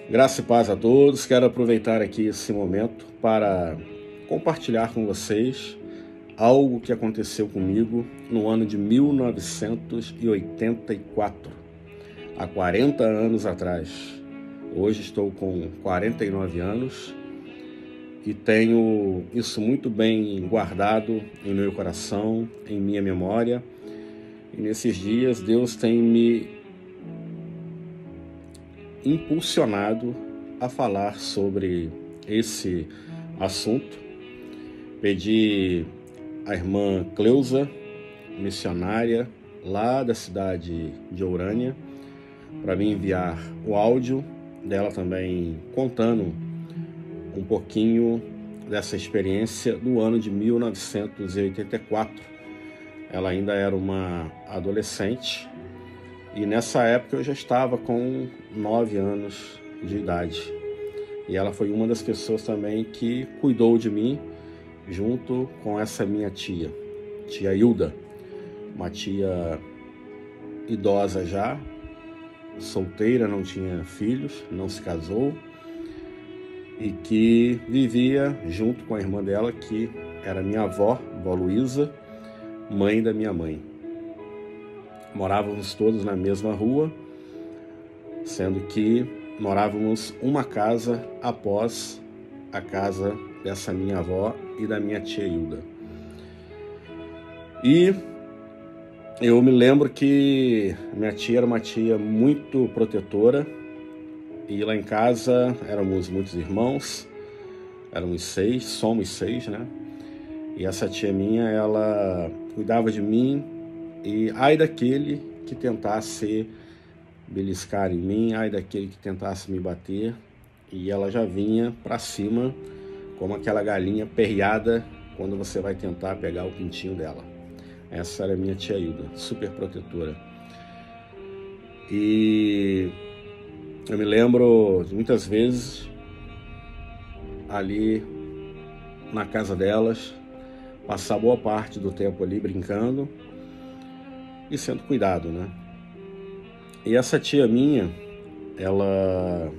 Graça e paz a todos. Quero aproveitar aqui esse momento para compartilhar com vocês algo que aconteceu comigo no ano de 1984, há 40 anos atrás. Hoje estou com 49 anos e tenho isso muito bem guardado em meu coração, em minha memória. E nesses dias Deus tem me impulsionado a falar sobre esse assunto. Pedi à irmã Cleusa, missionária lá da cidade de Ourânia, para me enviar o áudio dela também contando um pouquinho dessa experiência do ano de 1984. Ela ainda era uma adolescente e nessa época eu já estava com 9 anos de idade. E ela foi uma das pessoas também que cuidou de mim, junto com essa minha tia Hilda, uma tia idosa já, solteira, não tinha filhos, não se casou, e que vivia junto com a irmã dela, que era minha avó, vó Luísa, mãe da minha mãe. Morávamos todos na mesma rua, sendo que morávamos uma casa após a casa dessa minha avó e da minha tia Hilda. E eu me lembro que minha tia era uma tia muito protetora, e lá em casa éramos muitos irmãos, somos seis, né? E essa tia minha, ela cuidava de mim, e ai daquele que tentasse beliscar em mim, ai daquele que tentasse me bater, e ela já vinha para cima como aquela galinha perreada quando você vai tentar pegar o pintinho dela. Essa era a minha tia Hilda, super protetora. E eu me lembro de muitas vezes ali na casa delas, passar boa parte do tempo ali brincando e sendo cuidado, né? E essa tia minha, ela,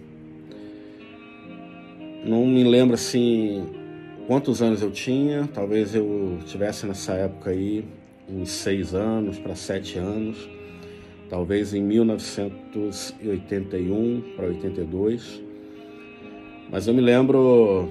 não me lembro assim quantos anos eu tinha, talvez eu tivesse nessa época aí uns 6 anos para 7 anos, talvez em 1981 para 82, mas eu me lembro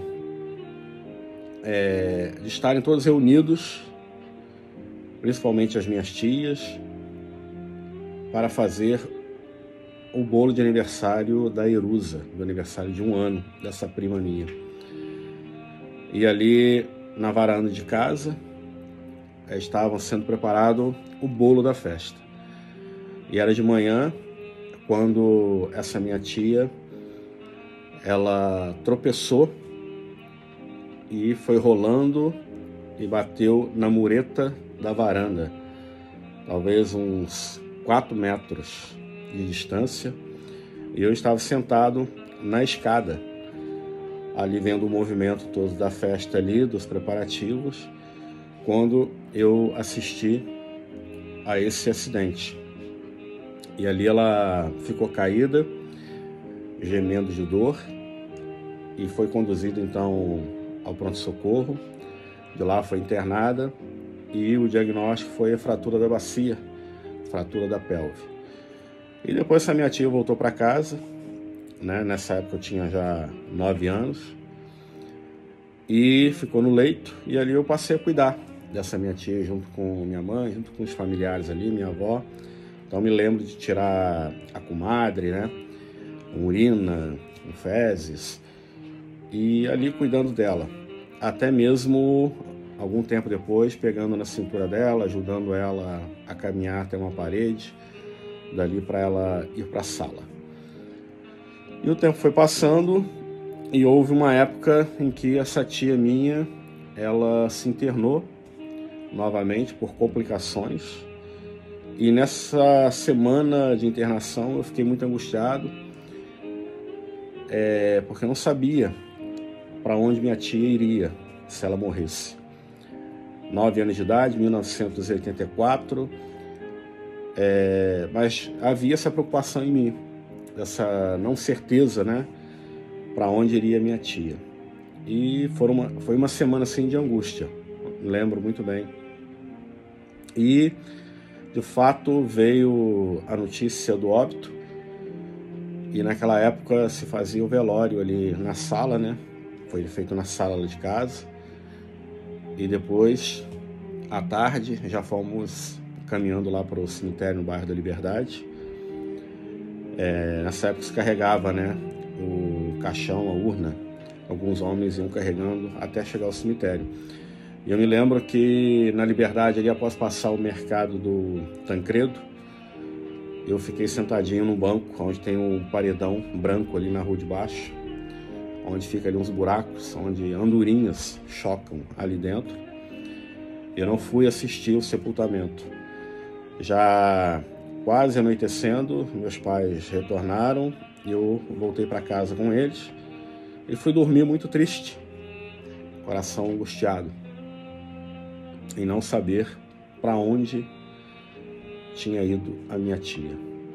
de estarem todos reunidos, principalmente as minhas tias, para fazer o bolo de aniversário da Erusa, do aniversário de 1 ano dessa prima minha. E ali na varanda de casa estavam sendo preparado o bolo da festa. E era de manhã, quando essa minha tia, ela tropeçou e foi rolando e bateu na mureta da varanda, talvez uns 4 metros de distância, e eu estava sentado na escada, ali vendo o movimento todo da festa ali, dos preparativos, quando eu assisti a esse acidente. E ali ela ficou caída, gemendo de dor, e foi conduzida então ao pronto-socorro. De lá foi internada, e o diagnóstico foi a fratura da bacia, fratura da pelve. E depois essa minha tia voltou para casa, né? Nessa época eu tinha já 9 anos, e ficou no leito, e ali eu passei a cuidar dessa minha tia junto com minha mãe, junto com os familiares ali, minha avó. Então me lembro de tirar a comadre, né? Com urina, com fezes, e ali cuidando dela, até mesmo algum tempo depois, pegando na cintura dela, ajudando ela a caminhar até uma parede, dali para ela ir para a sala. E o tempo foi passando, e houve uma época em que essa tia minha, ela se internou novamente por complicações, e nessa semana de internação eu fiquei muito angustiado, porque eu não sabia para onde minha tia iria se ela morresse. 9 anos de idade, 1984, mas havia essa preocupação em mim, essa não certeza, né, para onde iria minha tia. E foi uma semana assim de angústia, lembro muito bem. E de fato veio a notícia do óbito, e naquela época se fazia o velório ali na sala, né? Foi feito na sala de casa, e depois, à tarde, já fomos caminhando lá para o cemitério no bairro da Liberdade. Nessa época se carregava, né, o caixão, a urna, alguns homens iam carregando até chegar ao cemitério. E eu me lembro que na Liberdade, ali após passar o mercado do Tancredo, eu fiquei sentadinho num banco, onde tem um paredão branco ali na rua de baixo, onde fica ali uns buracos, onde andorinhas chocam ali dentro. Eu não fui assistir o sepultamento. Já quase anoitecendo, meus pais retornaram e eu voltei para casa com eles e fui dormir muito triste, coração angustiado, em não saber para onde tinha ido a minha tia.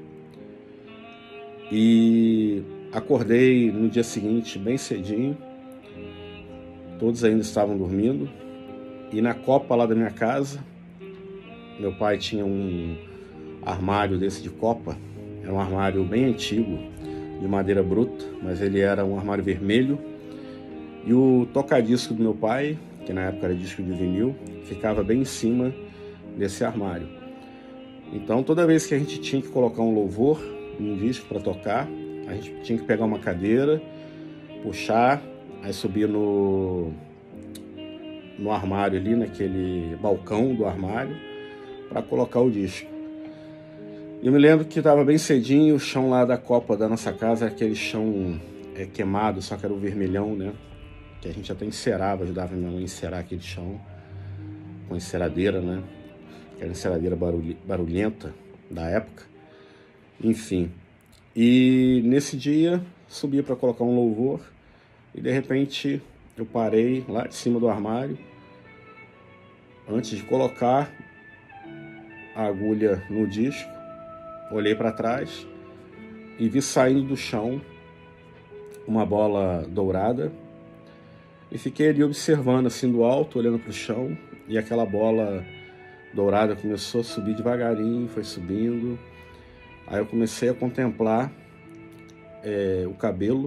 E acordei no dia seguinte bem cedinho, todos ainda estavam dormindo, e na copa lá da minha casa, meu pai tinha um armário desse de copa, era um armário bem antigo, de madeira bruta, mas ele era um armário vermelho, e o tocadisco do meu pai, que na época era disco de vinil, ficava bem em cima desse armário. Então toda vez que a gente tinha que colocar um louvor, um disco para tocar, a gente tinha que pegar uma cadeira, puxar, aí subir no armário ali, naquele balcão do armário, para colocar o disco. Eu me lembro que estava bem cedinho, o chão lá da copa da nossa casa, aquele chão queimado, só que era o vermelhão, né? Que a gente até encerava, ajudava minha mãe a encerar aquele chão com enceradeira, né? Que era enceradeira barulhenta da época. Enfim. E nesse dia, subi para colocar um louvor e de repente eu parei lá de cima do armário, antes de colocar a agulha no disco, olhei para trás e vi saindo do chão uma bola dourada e fiquei ali observando assim do alto, olhando para o chão, e aquela bola dourada começou a subir devagarinho, foi subindo. Aí eu comecei a contemplar o cabelo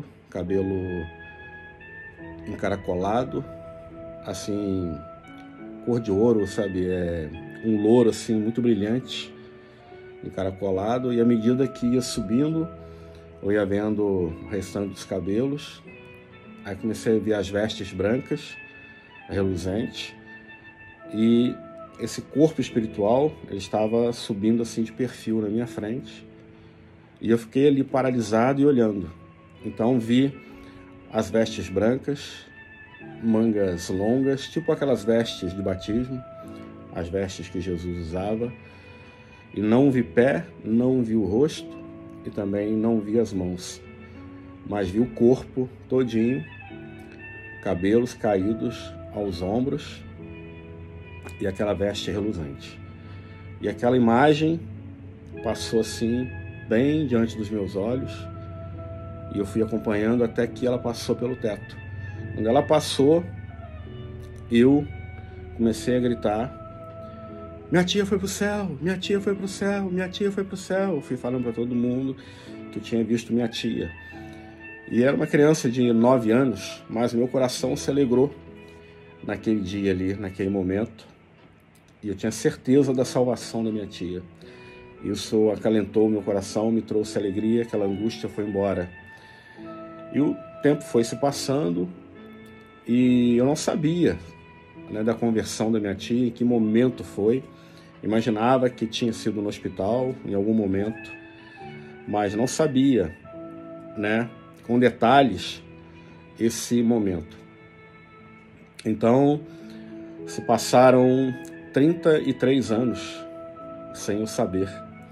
encaracolado, assim, cor de ouro, sabe? Um louro assim muito brilhante, encaracolado, e à medida que ia subindo, eu ia vendo o restante dos cabelos. Aí comecei a ver as vestes brancas, reluzentes, e esse corpo espiritual, ele estava subindo assim de perfil na minha frente, e eu fiquei ali paralisado e olhando. Então vi as vestes brancas, mangas longas, tipo aquelas vestes de batismo, as vestes que Jesus usava, e não vi pé, não vi o rosto e também não vi as mãos, mas vi o corpo todinho, cabelos caídos aos ombros e aquela veste reluzente. E aquela imagem passou assim bem diante dos meus olhos, e eu fui acompanhando até que ela passou pelo teto. Quando ela passou, eu comecei a gritar: minha tia foi pro céu, minha tia foi pro céu, minha tia foi pro céu. Eu fui falando para todo mundo que eu tinha visto minha tia. E era uma criança de 9 anos, mas meu coração se alegrou naquele dia ali, naquele momento. E eu tinha certeza da salvação da minha tia. Isso acalentou o meu coração, me trouxe alegria, aquela angústia foi embora. E o tempo foi se passando e eu não sabia, né, da conversão da minha tia, em que momento foi. Imaginava que tinha sido no hospital em algum momento, mas não sabia, né, com detalhes esse momento. Então, se passaram 33 anos sem eu saber.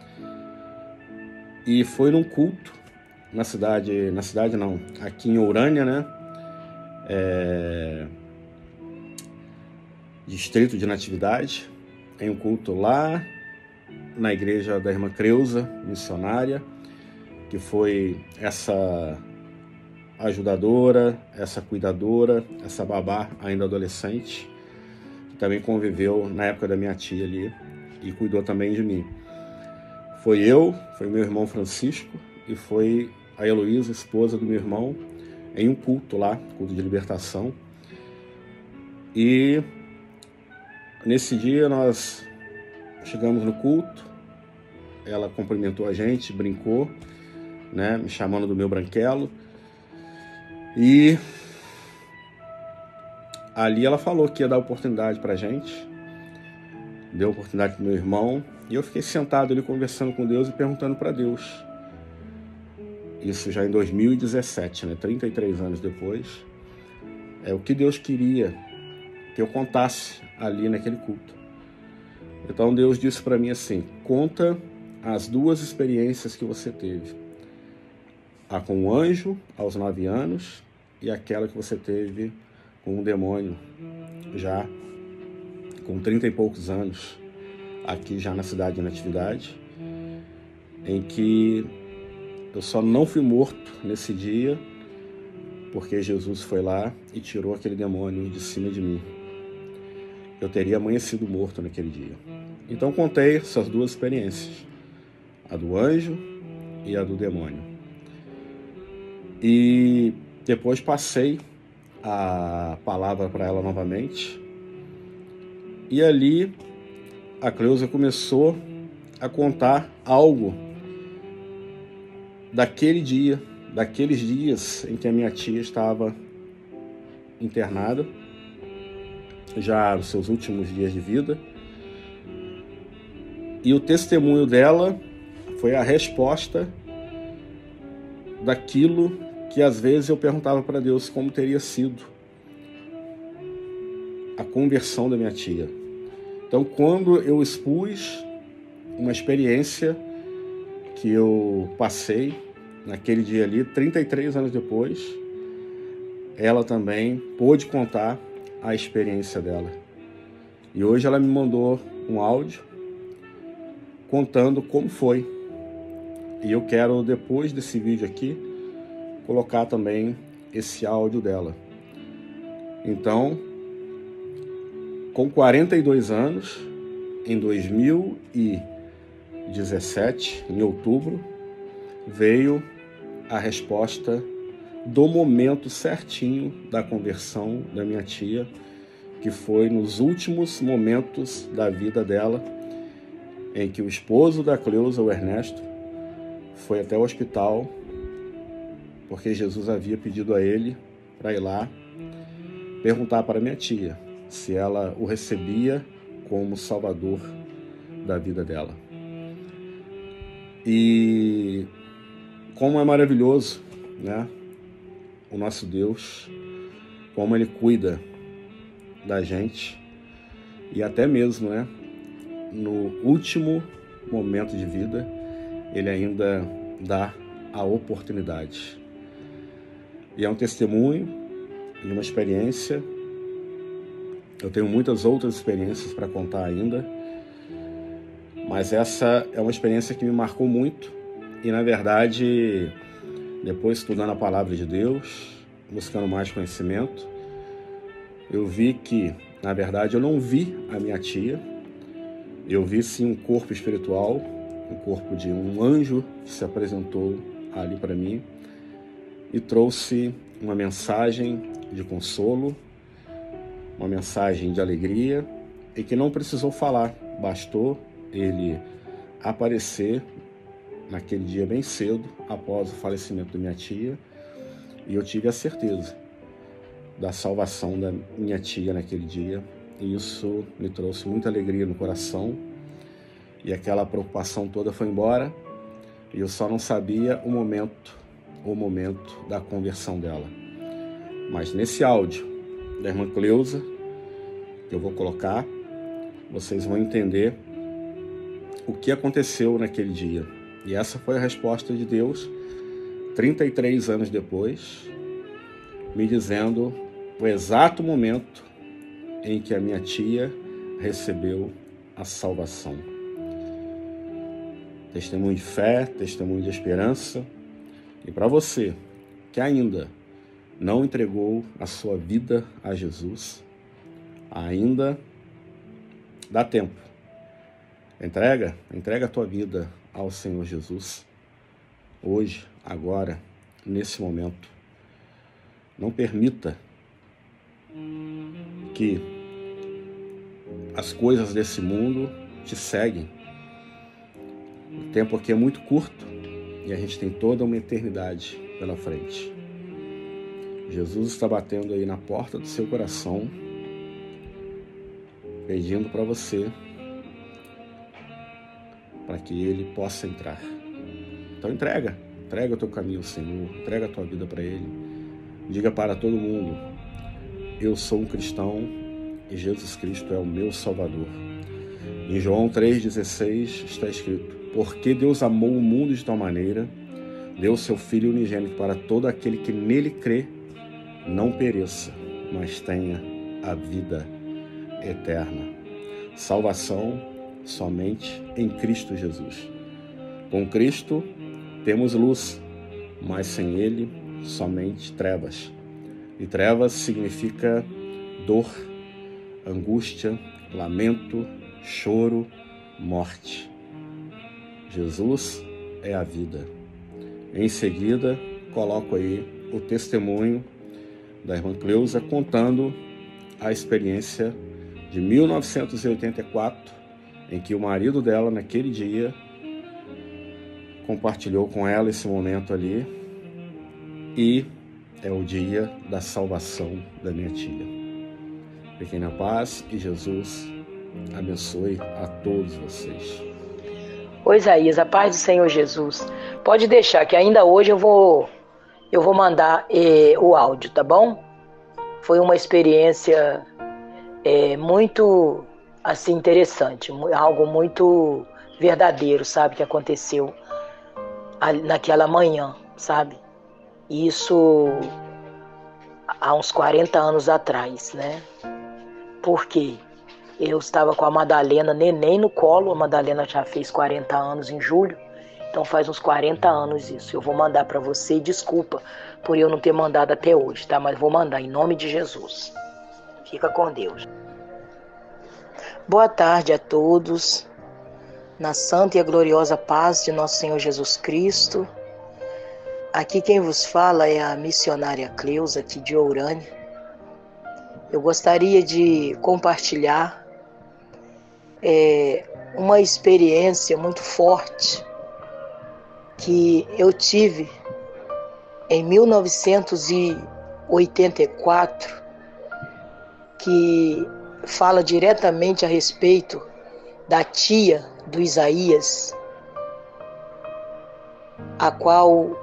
E foi num culto na cidade não, aqui em Urânia, né? Distrito de Natividade, em um culto lá na igreja da irmã Creuza, missionária, que foi essa ajudadora, essa cuidadora, essa babá ainda adolescente, que também conviveu na época da minha tia ali e cuidou também de mim. Foi meu irmão Francisco e foi a Heloísa, esposa do meu irmão, em um culto lá, culto de libertação. E nesse dia nós chegamos no culto, ela cumprimentou a gente, brincou, né, me chamando do meu branquelo. E ali ela falou que ia dar oportunidade pra gente, deu oportunidade pro meu irmão, e eu fiquei sentado ali conversando com Deus e perguntando para Deus. Isso já em 2017, né, 33 anos depois, o que Deus queria que eu contasse ali naquele culto. Então Deus disse para mim assim: conta as 2 experiências que você teve. A com o anjo aos 9 anos e aquela que você teve com um demônio já com 30 e poucos anos, aqui já na cidade de Natividade, em que eu só não fui morto nesse dia porque Jesus foi lá e tirou aquele demônio de cima de mim. Eu teria amanhecido morto naquele dia. Então contei essas 2 experiências, a do anjo e a do demônio. E depois passei a palavra para ela novamente. E ali a Cleusa começou a contar algo daquele dia, daqueles dias em que a minha tia estava internada, já nos seus últimos dias de vida. E o testemunho dela foi a resposta daquilo que às vezes eu perguntava para Deus como teria sido a conversão da minha tia. Então, quando eu expus uma experiência que eu passei naquele dia ali, 33 anos depois, ela também pôde contar a experiência dela. E hoje ela me mandou um áudio contando como foi. E eu quero, depois desse vídeo aqui, colocar também esse áudio dela. Então, com 42 anos, em 2017, em outubro, veio a resposta do momento certinho da conversão da minha tia, que foi nos últimos momentos da vida dela, em que o esposo da Cleusa, o Ernesto, foi até o hospital, porque Jesus havia pedido a ele para ir lá perguntar para minha tia se ela o recebia como salvador da vida dela. E como é maravilhoso, né? O nosso Deus, como Ele cuida da gente, e até mesmo, né, no último momento de vida, Ele ainda dá a oportunidade. E é um testemunho de uma experiência. Eu tenho muitas outras experiências para contar ainda, mas essa é uma experiência que me marcou muito. E, na verdade, depois estudando a palavra de Deus, buscando mais conhecimento, eu vi que, na verdade, eu não vi a minha tia. Eu vi sim um corpo espiritual, um corpo de um anjo que se apresentou ali para mim e trouxe uma mensagem de consolo, uma mensagem de alegria, e que não precisou falar, bastou ele aparecer naquele dia bem cedo, após o falecimento da minha tia, e eu tive a certeza da salvação da minha tia naquele dia, e isso me trouxe muita alegria no coração, e aquela preocupação toda foi embora, e eu só não sabia o momento da conversão dela. Mas nesse áudio da irmã Cleusa, que eu vou colocar, vocês vão entender o que aconteceu naquele dia. E essa foi a resposta de Deus, 33 anos depois, me dizendo o exato momento em que a minha tia recebeu a salvação. Testemunho de fé, testemunho de esperança. E para você que ainda não entregou a sua vida a Jesus, ainda dá tempo. Entrega a tua vida ao Senhor Jesus, hoje, agora, nesse momento. Não permita que as coisas desse mundo te seguem. O tempo aqui é muito curto e a gente tem toda uma eternidade pela frente. Jesus está batendo aí na porta do seu coração, pedindo para você, para que Ele possa entrar. Então entrega o teu caminho ao Senhor, entrega a tua vida para Ele. Diga para todo mundo: eu sou um cristão e Jesus Cristo é o meu Salvador. Em João 3,16 está escrito: porque Deus amou o mundo de tal maneira, deu seu Filho unigênito para todo aquele que nele crê, não pereça, mas tenha a vida eterna. Salvação somente em Cristo Jesus. Com Cristo temos luz, mas sem Ele somente trevas. E trevas significa dor, angústia, lamento, choro, morte. Jesus é a vida. Em seguida, coloco aí o testemunho da irmã Cleusa contando a experiência de 1984, em que o marido dela, naquele dia, compartilhou com ela esse momento ali, e é o dia da salvação da minha tia. Fiquem na paz e Jesus abençoe a todos vocês. Ô Isaías, a paz do Senhor Jesus. Pode deixar que ainda hoje eu vou mandar o áudio, tá bom? Foi uma experiência muito assim interessante, algo muito verdadeiro, sabe, que aconteceu naquela manhã, sabe? Isso há uns 40 anos atrás, né? Por quê? Eu estava com a Madalena neném no colo. A Madalena já fez 40 anos em julho, então faz uns 40 anos isso. Eu vou mandar para você, desculpa por eu não ter mandado até hoje, tá? Mas vou mandar em nome de Jesus. Fica com Deus. Boa tarde a todos, na santa e a gloriosa paz de nosso Senhor Jesus Cristo. Aqui quem vos fala é a missionária Cleusa, aqui de Ourânia. Eu gostaria de compartilhar uma experiência muito forte que eu tive em 1984, que fala diretamente a respeito da tia do Isaías, a qual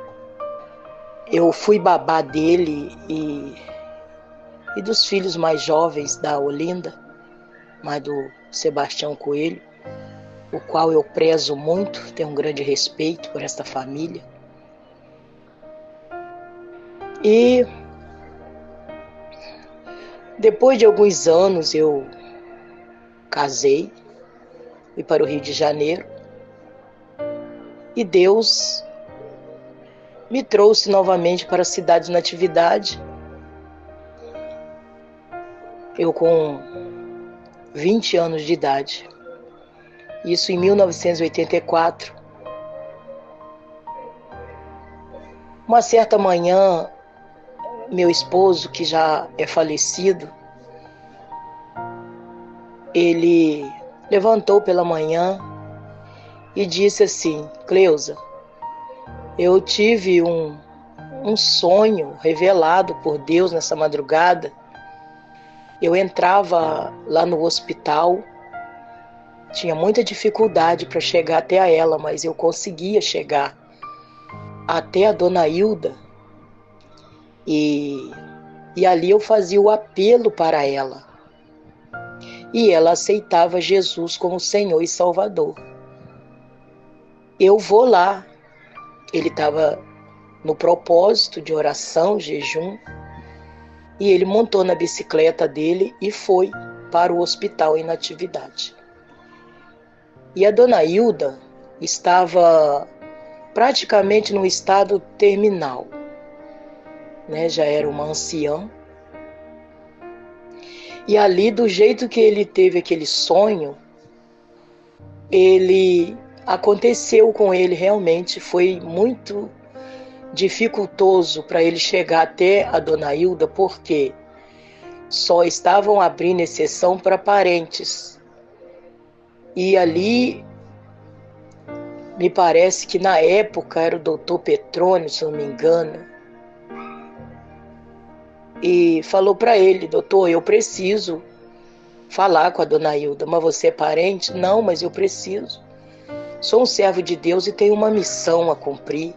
eu fui babá dele e dos filhos mais jovens da Olinda, mas do Sebastião Coelho, o qual eu prezo muito, tenho um grande respeito por esta família. E depois de alguns anos eu casei, fui para o Rio de Janeiro e Deus me trouxe novamente para a cidade de Natividade. Eu com 20 anos de idade, isso em 1984. Uma certa manhã, meu esposo, que já é falecido, ele levantou pela manhã e disse assim: Cleusa, eu tive um sonho revelado por Deus nessa madrugada. Eu entrava lá no hospital, tinha muita dificuldade para chegar até a ela, mas eu conseguia chegar até a dona Hilda e ali eu fazia o apelo para ela. E ela aceitava Jesus como Senhor e Salvador. Eu vou lá. Ele estava no propósito de oração, jejum, e ele montou na bicicleta dele e foi para o hospital em Natividade. E a dona Hilda estava praticamente no estado terminal. né? Já era uma anciã. E ali, do jeito que ele teve aquele sonho, aconteceu com ele realmente, foi muito dificultoso para ele chegar até a Dona Hilda, porque só estavam abrindo exceção para parentes. E ali, me parece que na época era o doutor Petrônio, se não me engano, e falou para ele: doutor, eu preciso falar com a Dona Hilda. Mas você é parente? Não, mas eu preciso. Sou um servo de Deus e tenho uma missão a cumprir.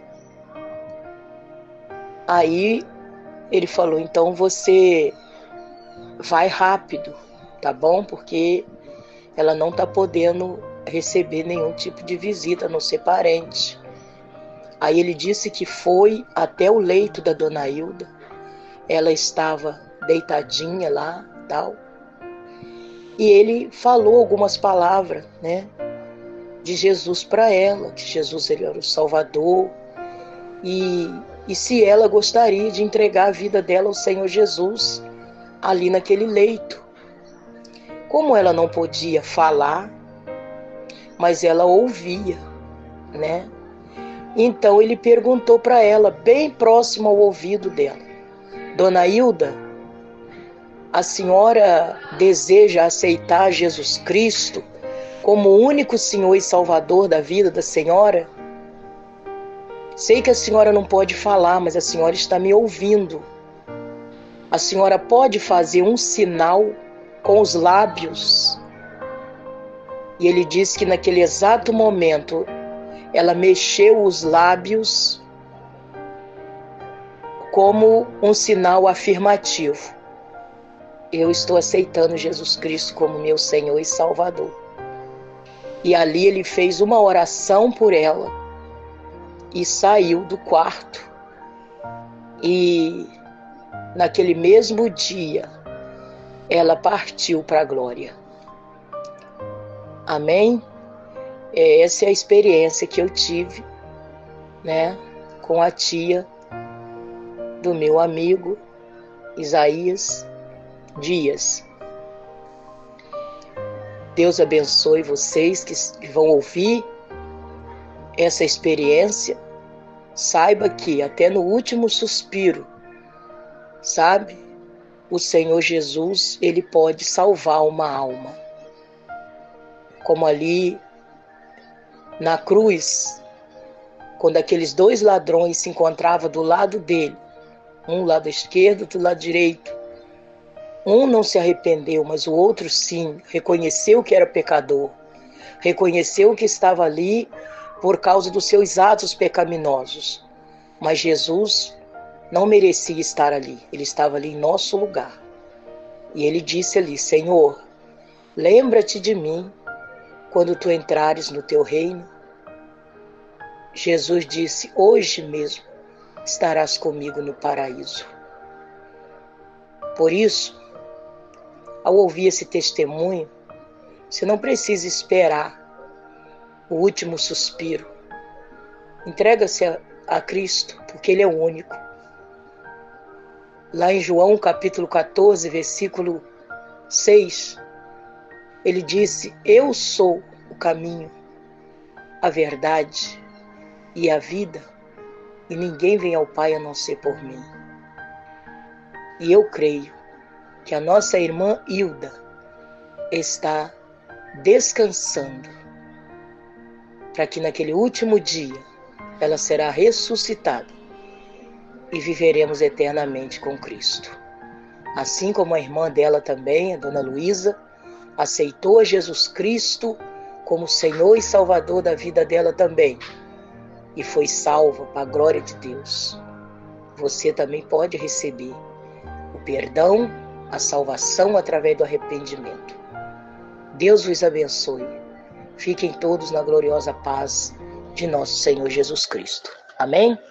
Aí ele falou: então você vai rápido, tá bom? Porque ela não tá podendo receber nenhum tipo de visita, a não ser parente. Aí ele disse que foi até o leito da Dona Hilda. Ela estava deitadinha lá, tal. E ele falou algumas palavras, né, de Jesus para ela, que Jesus ele era o Salvador, e se ela gostaria de entregar a vida dela ao Senhor Jesus ali naquele leito. Como ela não podia falar, mas ela ouvia, né? Então ele perguntou para ela, bem próximo ao ouvido dela: Dona Hilda, a senhora deseja aceitar Jesus Cristo como o único Senhor e Salvador da vida da senhora? Sei que a senhora não pode falar, mas a senhora está me ouvindo. A senhora pode fazer um sinal com os lábios? E ele disse que naquele exato momento ela mexeu os lábios como um sinal afirmativo: eu estou aceitando Jesus Cristo como meu Senhor e Salvador. E ali ele fez uma oração por ela e saiu do quarto. E naquele mesmo dia ela partiu para a glória. Amém? Essa é a experiência que eu tive, né, com a tia do meu amigo Isaías Dias. Deus abençoe vocês que vão ouvir essa experiência. Saiba que até no último suspiro, sabe, o Senhor Jesus, ele pode salvar uma alma. Como ali na cruz, quando aqueles dois ladrões se encontravam do lado dele, um lado esquerdo, do lado direito. Um não se arrependeu, mas o outro sim, reconheceu que era pecador, reconheceu que estava ali por causa dos seus atos pecaminosos. Mas Jesus não merecia estar ali, ele estava ali em nosso lugar. E ele disse ali: Senhor, lembra-te de mim quando tu entrares no teu reino. Jesus disse: hoje mesmo estarás comigo no paraíso. Por isso, ao ouvir esse testemunho, você não precisa esperar o último suspiro. Entrega-se a Cristo, porque Ele é o único. Lá em João capítulo 14, versículo 6, ele disse: eu sou o caminho, a verdade e a vida, e ninguém vem ao Pai a não ser por mim. E eu creio que a nossa irmã Hilda está descansando, para que naquele último dia ela será ressuscitada e viveremos eternamente com Cristo. Assim como a irmã dela também, a Dona Luísa, aceitou a Jesus Cristo como Senhor e Salvador da vida dela também, e foi salva para a glória de Deus. Você também pode receber o perdão, a salvação através do arrependimento. Deus vos abençoe. Fiquem todos na gloriosa paz de nosso Senhor Jesus Cristo. Amém?